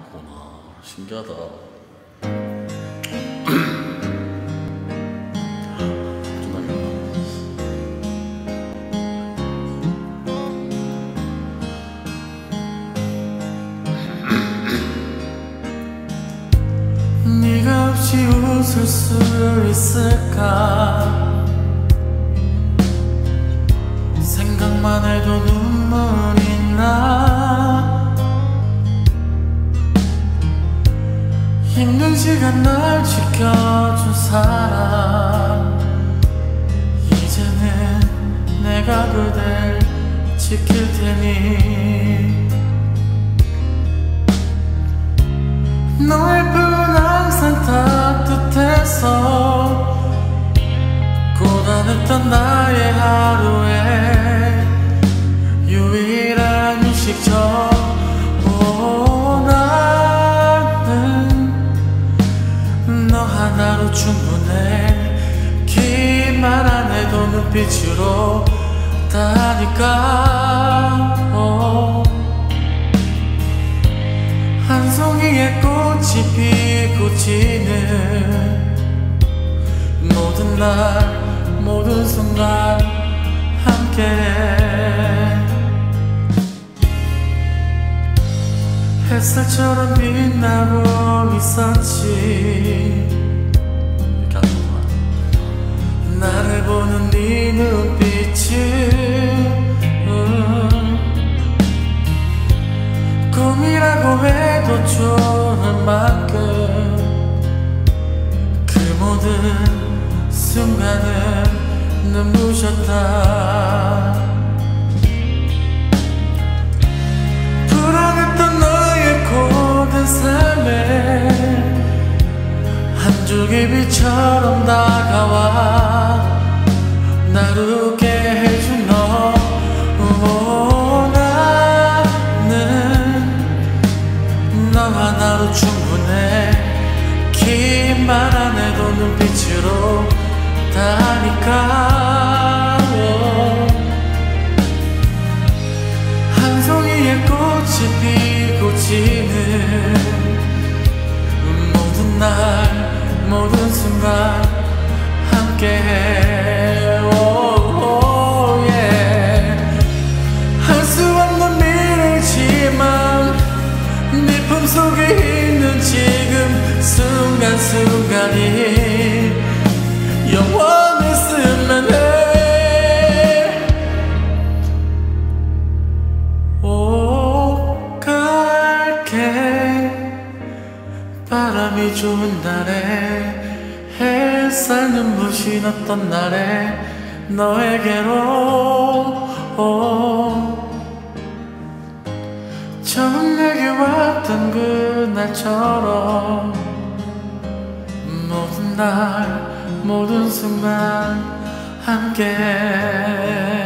그렇구나. 신기하다. 네가 없이 웃을 수 있을까? 생각만 해도 눈물이 나. 힘든 시간 날 지켜준 사람, 이제는 내가 그댈 지킬 테니. 너의 품 항상 따뜻해서 고단했던 나의 하루에 유일한 휴식처. 나는 너 하나로 충분해. 긴 말 안 해도 눈빛으로 다니까. 한 송이의 꽃이 피고 지는 모든 날 모든 순간 함께. 햇살처럼 빛나고 있었지. 나를 보는 네 눈빛은 꿈이라고 해도 좋을 만큼 그 모든 순간은 눈부셨다. 불안했던 너의 고된 삶에 한 줄기 빛처럼 다가와 날 웃게 해준 너. 나는 너 하나로 충분해. 긴 말 안 해도 눈빛으로 다니까. 한 송이의 꽃이 피고 지는 모든 날 모든 순간 함께해. 할 수 없는 미래지만 네 품속에 있는 지금 순간순간이 영원했으면 해. 갈게. 바람이 좋은 날에 햇살 눈부신 어떤 날에 너에게로 처음 내게 왔던 그날처럼 모든 날 모든 순간 함께.